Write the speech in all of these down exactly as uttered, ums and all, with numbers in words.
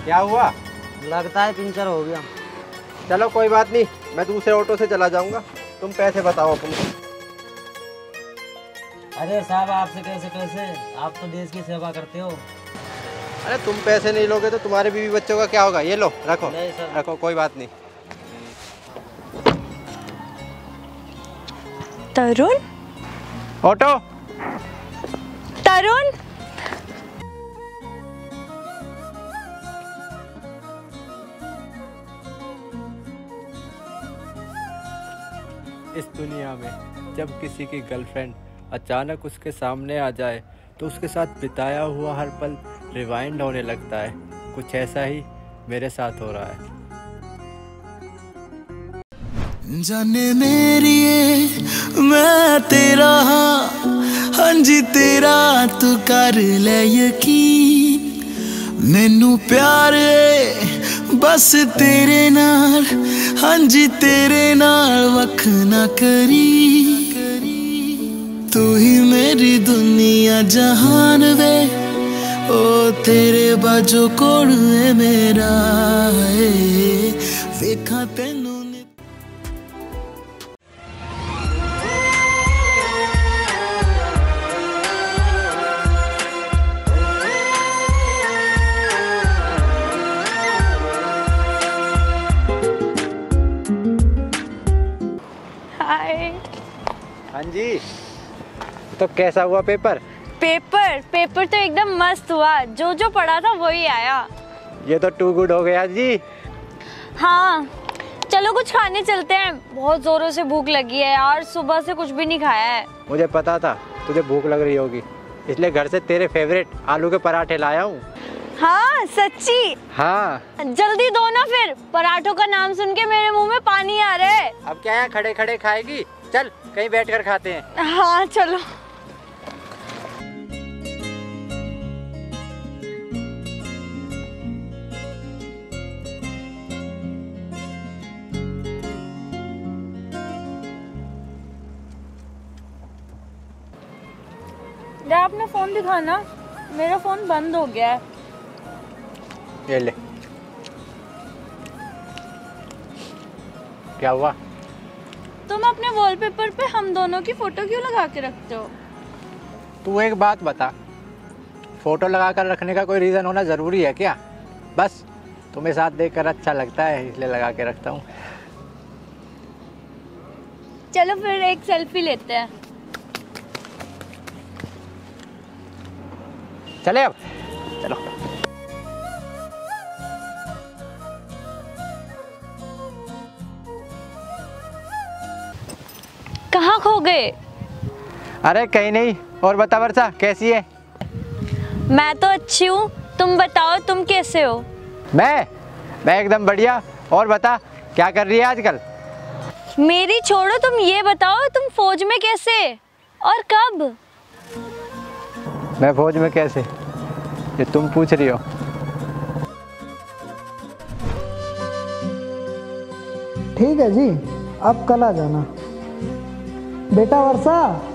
क्या हुआ? लगता है पंचर हो गया। चलो कोई बात नहीं, मैं दूसरे ऑटो से चला जाऊंगा, तुम पैसे बताओ अपने। अरे साहब आपसे कैसे कैसे, आप तो देश की सेवा करते हो। अरे तुम पैसे नहीं लोगे तो तुम्हारे बीवी बच्चों का क्या होगा? ये लो रखो। नहीं सर। रखो, कोई बात नहीं। तरुण, ऑटो। तरुण, इस दुनिया में जब किसी की गर्लफ्रेंड अचानक उसके सामने आ जाए तो उसके साथ बिताया हुआ हर पल रिवाइंड होने लगता है। कुछ ऐसा ही मेरे साथ हो रहा है। जाने मेरी मैं तेरा हाँ हाँ जी तेरा तू कर ले यकीन, मैनू प्यार है बस तेरे नाल, हाँ जी तेरे नाल वख ना करी। तू ही मेरी दुनिया जहान वे, ओ तेरे बाजो कोड़ है मेरा है, वेखा तेनू। हाँ जी, तो कैसा हुआ पेपर? पेपर पेपर तो एकदम मस्त हुआ, जो जो पढ़ा था वही आया। ये तो टू गुड हो गया जी। हाँ चलो कुछ खाने चलते हैं, बहुत जोरों से भूख लगी है यार, सुबह से कुछ भी नहीं खाया है। मुझे पता था तुझे भूख लग रही होगी, इसलिए घर से तेरे फेवरेट आलू के पराठे लाया हूँ। हाँ सच्ची? हाँ जल्दी दो ना, फिर पराठों का नाम सुन के मेरे मुंह में पानी आ रहा है। अब क्या है, खड़े खड़े खाएगी? चल कहीं बैठ कर खाते हैं। हाँ चलो। क्या अपना फोन दिखाना, मेरा फोन बंद हो गया है। ये ले। क्या हुआ? तुम अपने वॉलपेपर पे हम दोनों की फोटो क्यों लगा के रखते हो? तू एक बात बता, फोटो लगा कर रखने का कोई रीजन होना जरूरी है क्या? बस तुम्हें साथ देखकर अच्छा लगता है इसलिए लगा के रखता हूँ। चलो फिर एक सेल्फी लेते हैं। चले अब, चलो। कहाँ खो गए? अरे कहीं नहीं। और बता वर्षा, कैसी है? मैं तो अच्छी हूँ, तुम बताओ तुम कैसे हो? मैं मैं एकदम बढ़िया। और बता क्या कर रही है आजकल? मेरी छोड़ो, तुम ये बताओ तुम फौज में कैसे और कब? मैं फौज में कैसे, ये तुम पूछ रही हो? ठीक है जी, आप कल आ जाना। बेटा वर्षा।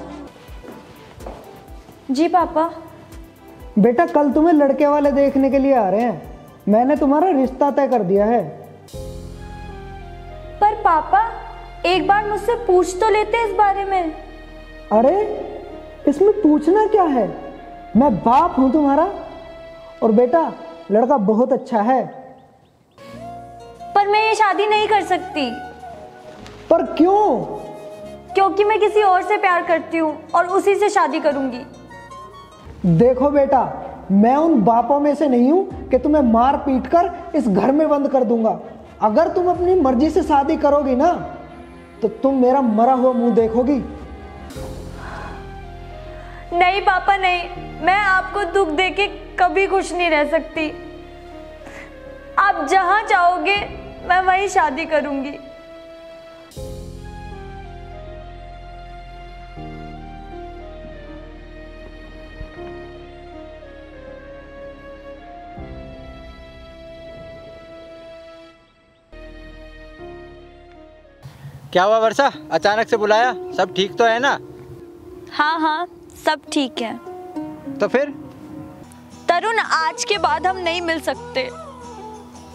जी पापा। बेटा कल तुम्हें लड़के वाले देखने के लिए आ रहे हैं, मैंने तुम्हारा रिश्ता तय कर दिया है। पर पापा एक बार मुझसे पूछ तो लेते इस बारे में। अरे इसमें पूछना क्या है, मैं बाप हूं तुम्हारा। और बेटा लड़का बहुत अच्छा है। पर मैं ये शादी नहीं कर सकती। पर क्यों? क्योंकि मैं किसी और से प्यार करती हूँ और उसी से शादी करूंगी। देखो बेटा, मैं उन बापों में से नहीं हूं कि तुम्हें मार पीट कर इस घर में बंद कर दूंगा। अगर तुम अपनी मर्जी से शादी करोगी ना तो तुम मेरा मरा हुआ मुंह देखोगी। नहीं पापा नहीं, मैं आपको दुख देके कभी खुश नहीं रह सकती। आप जहां चाहोगे मैं वहीं शादी करूंगी। क्या हुआ वर्षा, अचानक से बुलाया? सब ठीक तो है ना? हाँ हाँ सब ठीक है। तो फिर? तरुण आज के बाद हम नहीं मिल सकते।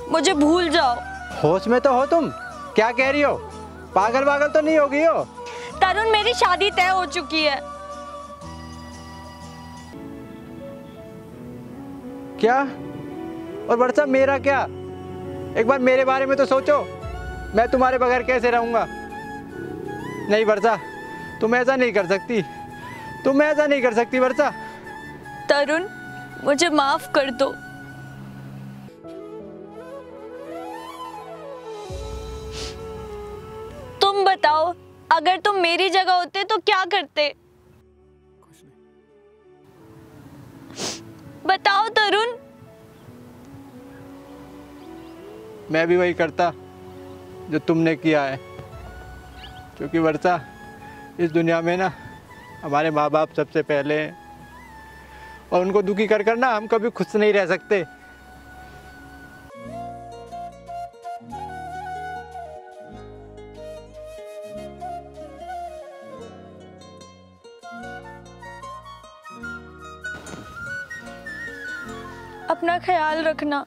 मुझे भूल जाओ। होश में तो हो तुम? क्या कह रही हो? पागल पागल तो नहीं हो गई हो? तरुण, मेरी शादी तय हो चुकी है। क्या? और वर्षा, मेरा क्या? एक बार मेरे बारे में तो सोचो। मैं तुम्हारे बगैर कैसे रहूंगा? नहीं वर्षा, तुम ऐसा नहीं कर सकती। तुम ऐसा नहीं कर सकती वर्षा। तरुण, मुझे माफ कर दो। तुम बताओ, अगर तुम मेरी जगह होते तो क्या करते? बताओ तरुण। मैं भी वही करता जो तुमने किया है, क्योंकि वर्षा, इस दुनिया में ना हमारे माँ बाप सबसे पहले हैं, और उनको दुखी कर कर ना हम कभी खुश नहीं रह सकते। अपना ख्याल रखना।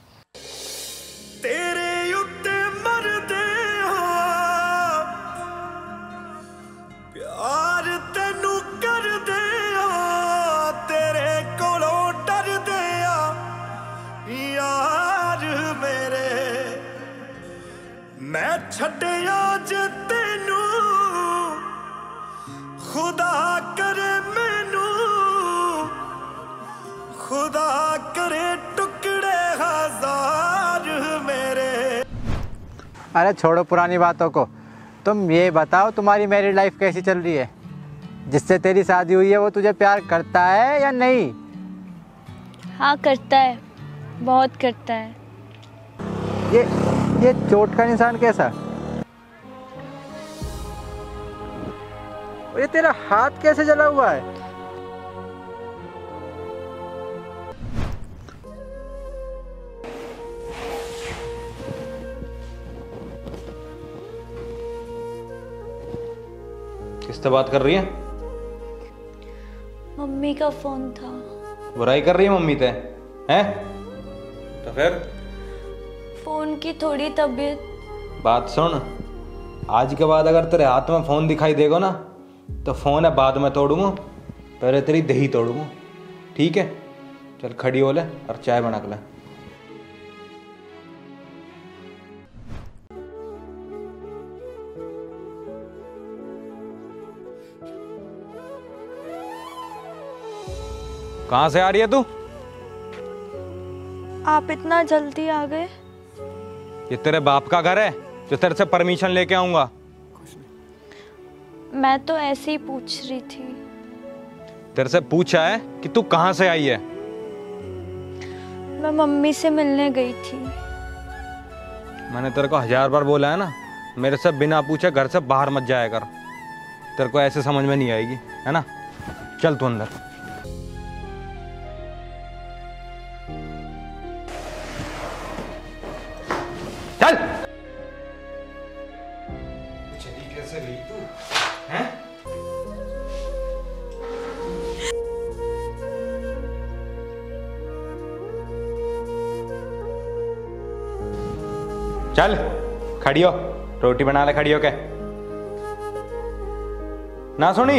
तेरे उत्ते मरदे हो, प्यार तेनू कर दे हो, तेरे कोलों डर दे यार मेरे। मैं छड्डिया जे तेनू, खुदा करे मैनू, खुदा करे टुकड़े हजार मेरे। अरे छोड़ो पुरानी बातों को, तुम ये बताओ तुम्हारी मैरिड लाइफ कैसी चल रही है? जिससे तेरी शादी हुई है वो तुझे प्यार करता है या नहीं? हाँ करता है, बहुत करता है। ये ये चोट का निशान कैसा? और ये तेरा हाथ कैसे जला हुआ है? किससे बात कर रही है? मम्मी का फोन था। बुराई कर रही है मम्मी ते? हैं? तो फिर? फोन की थोड़ी तबीयत। बात सुन, आज के बाद अगर तेरे हाथ में फोन दिखाई देगा ना, तो फोन है बाद में तोड़ूंगा, पहले तेरी दही तोड़ूंगा। ठीक है? चल खड़ी हो ले और चाय बना के ले। कहां से आ रही है तू? आप इतना जल्दी आ गए? ये तेरे बाप का घर है जो तेरे से परमिशन लेके आऊंगा? मैं तो ऐसे ही पूछ रही थी। तेरे से पूछा है कि तू कहां से आई है? मैं मम्मी से मिलने गई थी। मैंने तेरे को हजार बार बोला है ना, मेरे से बिना पूछे घर से बाहर मत जाया कर। तेरे को ऐसे समझ में नहीं आएगी, है ना? चल तू अंदर। चल। चली कैसे गई तू? हैं? चल खड़ी हो, रोटी बना ले खड़ी हो के। ना सुनी?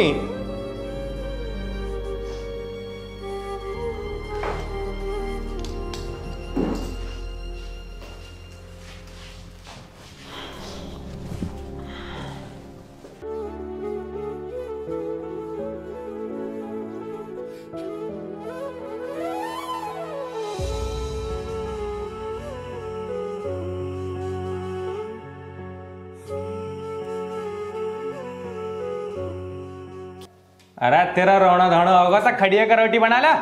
अरे तेरा रोना धोना होगा तो खड़ी होकर रोटी बना ला।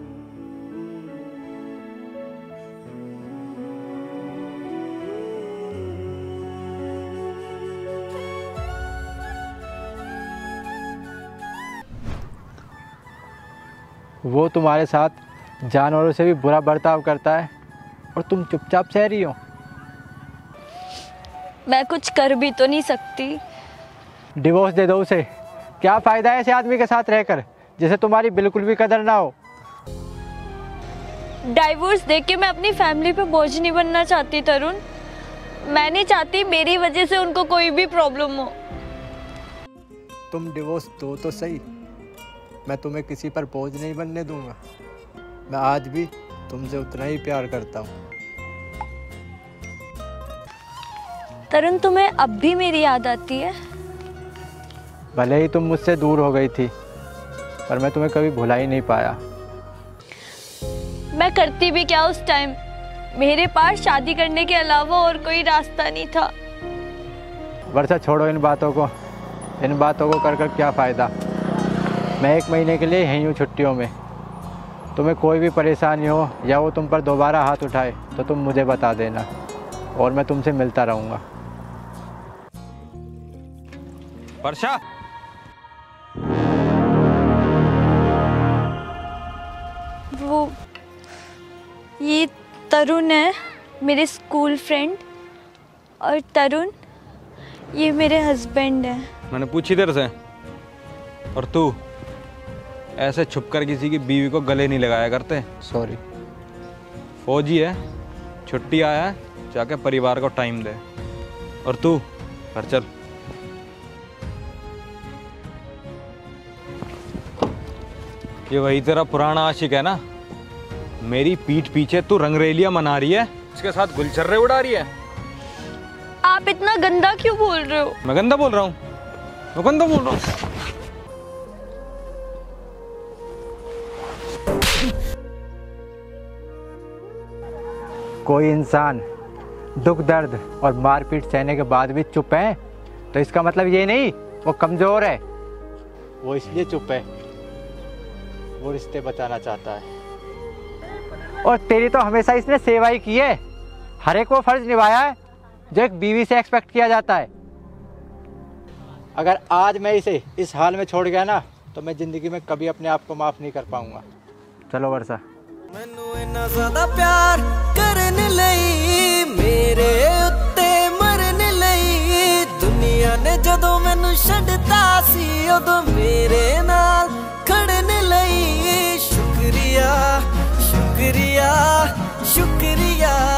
वो तुम्हारे साथ जानवरों से भी बुरा बर्ताव करता है और तुम चुपचाप सह रही हो। मैं कुछ कर भी तो नहीं सकती। डिवोर्स दे दो उसे। क्या फ़ायदा है ऐसे आदमी के साथ रहकर जिसे तुम्हारी बिल्कुल भी कदर ना हो। डाइवोर्स देख के मैं अपनी फैमिली पे बोझ नहीं बनना चाहती तरुण। मैं नहीं चाहती मेरी वजह से उनको कोई भी प्रॉब्लम हो। तुम डिवोर्स दो तो सही, मैं तुम्हें किसी पर बोझ नहीं बनने दूंगा। मैं आज भी तुमसे उतना ही प्यार करता हूँ। तरुण, तुम्हें अब भी मेरी याद आती है? भले ही तुम मुझसे दूर हो गई थी, पर मैं तुम्हें कभी भुला ही नहीं पाया। मैं करती भी क्या उस टाइम? मेरे पास शादी करने के अलावा और कोई रास्ता नहीं था। वर्षा, छोड़ो इन बातों को। इन बातों को कर कर क्या फ़ायदा। मैं एक महीने के लिए यहीं हूँ छुट्टियों में। तुम्हें कोई भी परेशानी हो या वो तुम पर दोबारा हाथ उठाए तो तुम मुझे बता देना और मैं तुमसे मिलता रहूँगा। वर्षा, वो ये तरुण है, मेरे स्कूल फ्रेंड। और तरुण, ये मेरे हस्बैंड है। मैंने पूछी तेरे से। और तू ऐसे छुपकर किसी की बीवी को गले नहीं लगाया करते। सॉरी। फौजी है, छुट्टी आया है, जाके परिवार को टाइम दे। और तू घर चल। ये वही तेरा पुराना आशिक है ना? मेरी पीठ पीछे तू रंगरेलियां मना रही है, इसके साथ गुलछर्रे उड़ा रही है। आप इतना गंदा क्यों बोल रहे हो? मैं गंदा बोल रहा हूँ? मैं गंदा बोल रहा हूँ? कोई इंसान दुख दर्द और मारपीट सहने के बाद भी चुप है तो इसका मतलब ये नहीं वो कमज़ोर है। वो इसलिए चुप है, वो रिश्ते बचाना चाहता है। और तेरी तो हमेशा इसने सेवा ही की है। हर एक वो फर्ज निभाया है जो एक बीवी से एक्सपेक्ट किया जाता है। अगर आज मैं इसे इस हाल में छोड़ गया ना तो मैं ज़िंदगी में कभी अपने आप को माफ़ नहीं कर पाऊंगा। चलो वर्षा। मैनू इन्ना ज़्यादा प्यार करने लई, मेरे उत्ते मरने लई, दुनिया ने जदों मैनू छड्डता सी उदों मेरे नाल खड़ने लई। शुक्रिया शुक्रिया शुक्रिया